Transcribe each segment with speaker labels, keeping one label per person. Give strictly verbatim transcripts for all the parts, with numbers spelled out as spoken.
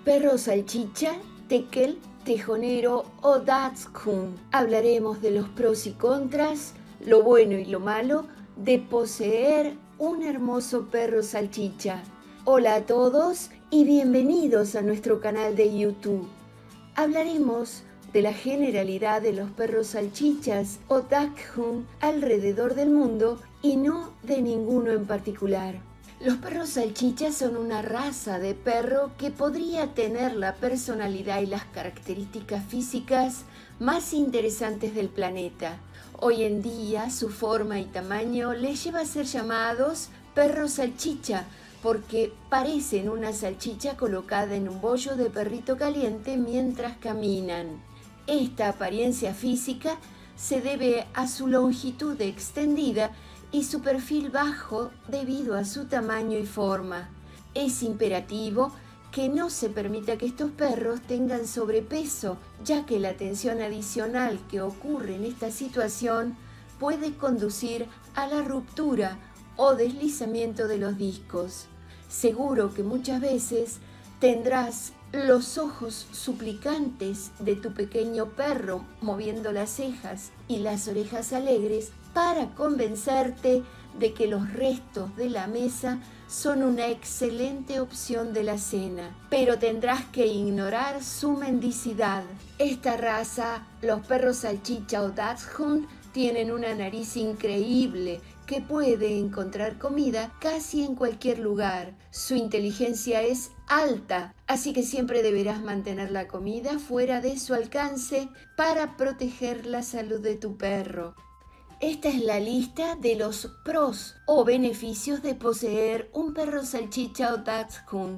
Speaker 1: Perro salchicha, tekel, tejonero o dachshund. Hablaremos de los pros y contras, lo bueno y lo malo de poseer un hermoso perro salchicha. Hola a todos y bienvenidos a nuestro canal de YouTube. Hablaremos de la generalidad de los perros salchichas o dachshund alrededor del mundo y no de ninguno en particular. Los perros salchichas son una raza de perro que podría tener la personalidad y las características físicas más interesantes del planeta. Hoy en día su forma y tamaño les lleva a ser llamados perros salchicha porque parecen una salchicha colocada en un bollo de perrito caliente mientras caminan. Esta apariencia física se debe a su longitud extendida y su perfil bajo debido a su tamaño y forma. Es imperativo que no se permita que estos perros tengan sobrepeso, ya que la tensión adicional que ocurre en esta situación puede conducir a la ruptura o deslizamiento de los discos. Seguro que muchas veces tendrás los ojos suplicantes de tu pequeño perro moviendo las cejas y las orejas alegres para convencerte de que los restos de la mesa son una excelente opción de la cena, pero tendrás que ignorar su mendicidad. Esta raza, los perros salchicha o dachshund, tienen una nariz increíble que puede encontrar comida casi en cualquier lugar. Su inteligencia es alta, así que siempre deberás mantener la comida fuera de su alcance para proteger la salud de tu perro. Esta es la lista de los pros o beneficios de poseer un perro salchicha o dachshund.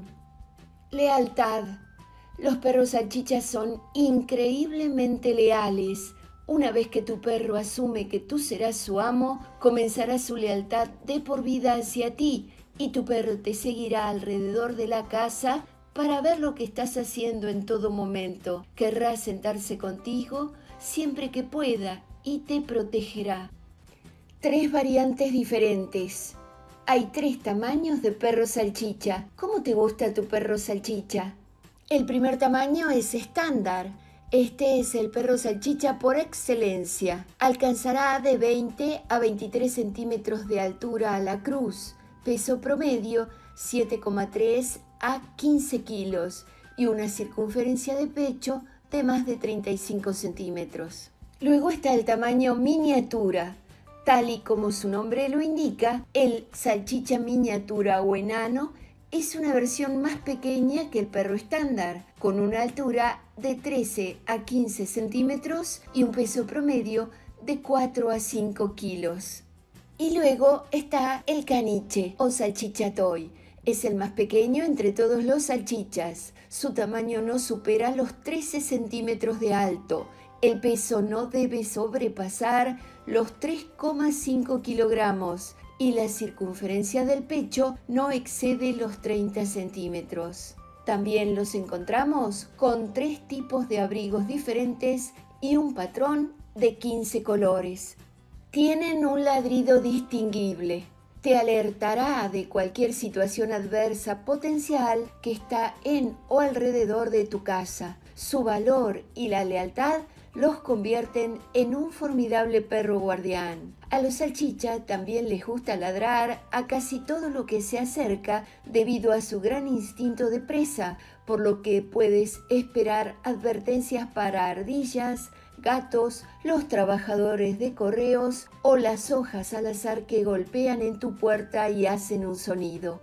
Speaker 1: Lealtad. Los perros salchichas son increíblemente leales. Una vez que tu perro asume que tú serás su amo, comenzará su lealtad de por vida hacia ti y tu perro te seguirá alrededor de la casa para ver lo que estás haciendo en todo momento. Querrá sentarse contigo siempre que pueda y te protegerá. Tres variantes diferentes. Hay tres tamaños de perro salchicha. ¿Cómo te gusta tu perro salchicha? El primer tamaño es estándar. Este es el perro salchicha por excelencia. Alcanzará de veinte a veintitrés centímetros de altura a la cruz, peso promedio siete coma tres a quince kilos y una circunferencia de pecho de más de treinta y cinco centímetros. Luego está el tamaño miniatura. Tal y como su nombre lo indica, el salchicha miniatura o enano es una versión más pequeña que el perro estándar, con una altura de trece a quince centímetros y un peso promedio de cuatro a cinco kilos. Y luego está el caniche o salchicha toy. Es el más pequeño entre todos los salchichas. Su tamaño no supera los trece centímetros de alto. El peso no debe sobrepasar los tres coma cinco kilogramos y la circunferencia del pecho no excede los treinta centímetros. También los encontramos con tres tipos de abrigos diferentes y un patrón de quince colores. Tienen un ladrido distinguible. Te alertará de cualquier situación adversa potencial que está en o alrededor de tu casa. Su valor y la lealtad los convierten en un formidable perro guardián. A los salchichas también les gusta ladrar a casi todo lo que se acerca debido a su gran instinto de presa, por lo que puedes esperar advertencias para ardillas, gatos, los trabajadores de correos o las hojas al azar que golpean en tu puerta y hacen un sonido.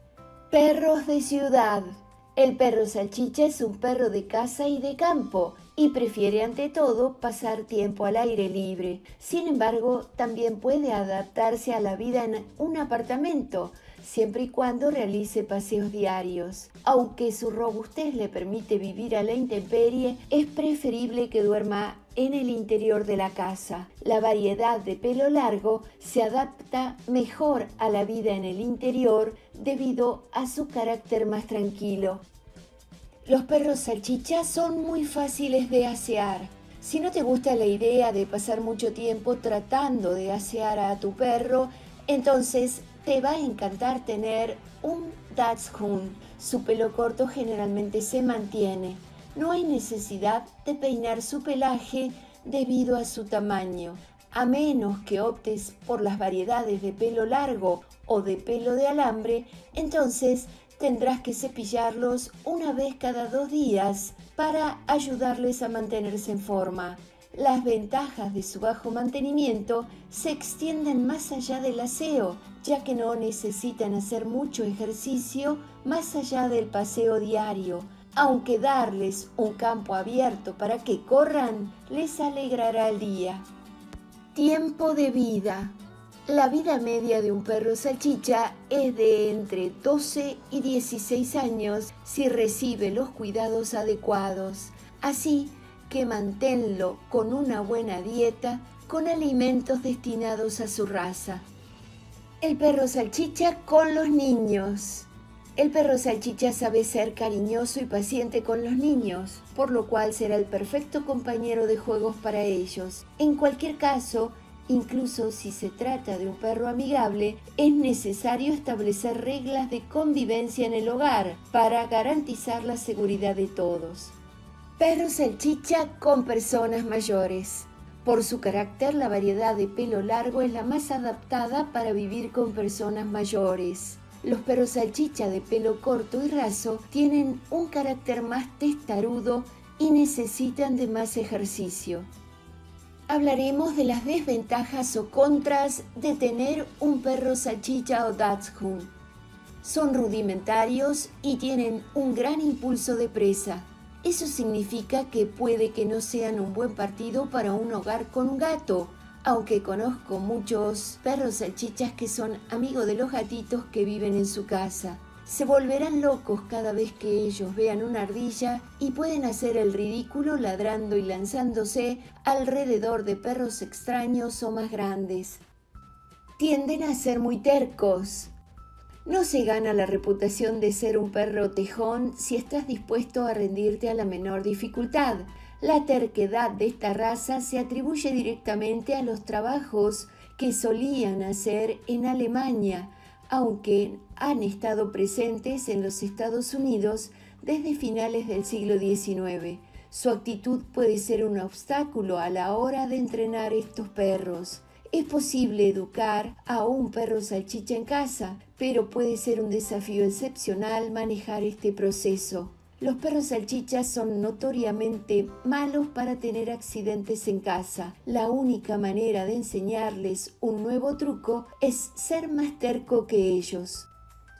Speaker 1: Perros de ciudad. El perro salchicha es un perro de casa y de campo y prefiere ante todo pasar tiempo al aire libre. Sin embargo, también puede adaptarse a la vida en un apartamento, siempre y cuando realice paseos diarios. Aunque su robustez le permite vivir a la intemperie, es preferible que duerma en el interior de la casa. La variedad de pelo largo se adapta mejor a la vida en el interior debido a su carácter más tranquilo. Los perros salchicha son muy fáciles de asear. Si no te gusta la idea de pasar mucho tiempo tratando de asear a tu perro, entonces te va a encantar tener un Dachshund. Su pelo corto generalmente se mantiene. No hay necesidad de peinar su pelaje debido a su tamaño, a menos que optes por las variedades de pelo largo o de pelo de alambre. Entonces tendrás que cepillarlos una vez cada dos días para ayudarles a mantenerse en forma. Las ventajas de su bajo mantenimiento se extienden más allá del aseo, ya que no necesitan hacer mucho ejercicio más allá del paseo diario, aunque darles un campo abierto para que corran les alegrará el día. Tiempo de vida. La vida media de un perro salchicha es de entre doce y dieciséis años si recibe los cuidados adecuados. Así que manténlo con una buena dieta, con alimentos destinados a su raza. El perro salchicha con los niños. El perro salchicha sabe ser cariñoso y paciente con los niños, por lo cual será el perfecto compañero de juegos para ellos. En cualquier caso, incluso si se trata de un perro amigable, es necesario establecer reglas de convivencia en el hogar para garantizar la seguridad de todos. Perro salchicha con personas mayores. Por su carácter, la variedad de pelo largo es la más adaptada para vivir con personas mayores. Los perros salchicha de pelo corto y raso tienen un carácter más testarudo y necesitan de más ejercicio. Hablaremos de las desventajas o contras de tener un perro salchicha o Dachshund. Son rudimentarios y tienen un gran impulso de presa. Eso significa que puede que no sean un buen partido para un hogar con un gato, aunque conozco muchos perros salchichas que son amigos de los gatitos que viven en su casa. Se volverán locos cada vez que ellos vean una ardilla y pueden hacer el ridículo ladrando y lanzándose alrededor de perros extraños o más grandes. Tienden a ser muy tercos. No se gana la reputación de ser un perro tejón si estás dispuesto a rendirte a la menor dificultad. La terquedad de esta raza se atribuye directamente a los trabajos que solían hacer en Alemania, aunque han estado presentes en los Estados Unidos desde finales del siglo diecinueve. Su actitud puede ser un obstáculo a la hora de entrenar estos perros. Es posible educar a un perro salchicha en casa, pero puede ser un desafío excepcional manejar este proceso. Los perros salchichas son notoriamente malos para tener accidentes en casa. La única manera de enseñarles un nuevo truco es ser más terco que ellos.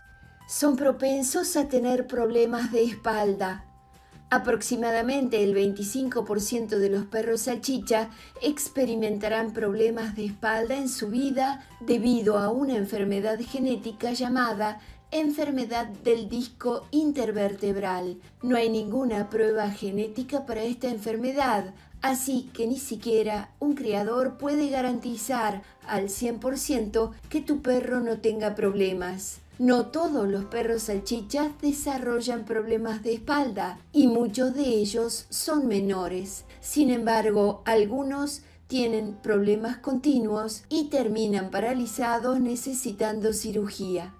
Speaker 1: Son propensos a tener problemas de espalda. Aproximadamente el veinticinco por ciento de los perros salchicha experimentarán problemas de espalda en su vida debido a una enfermedad genética llamada enfermedad del disco intervertebral. No hay ninguna prueba genética para esta enfermedad, así que ni siquiera un criador puede garantizar al cien por ciento que tu perro no tenga problemas. No todos los perros salchichas desarrollan problemas de espalda y muchos de ellos son menores. Sin embargo, algunos tienen problemas continuos y terminan paralizados necesitando cirugía.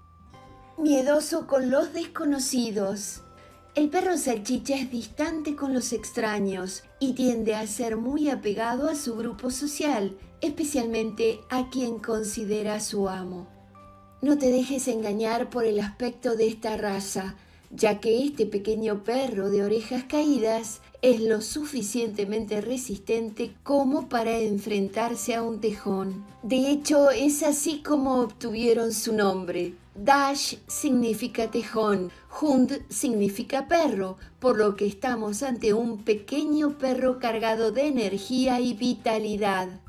Speaker 1: Miedoso con los desconocidos. El perro salchicha es distante con los extraños y tiende a ser muy apegado a su grupo social, especialmente a quien considera su amo. No te dejes engañar por el aspecto de esta raza, ya que este pequeño perro de orejas caídas es lo suficientemente resistente como para enfrentarse a un tejón. De hecho, es así como obtuvieron su nombre. Dash significa tejón, Hund significa perro, por lo que estamos ante un pequeño perro cargado de energía y vitalidad.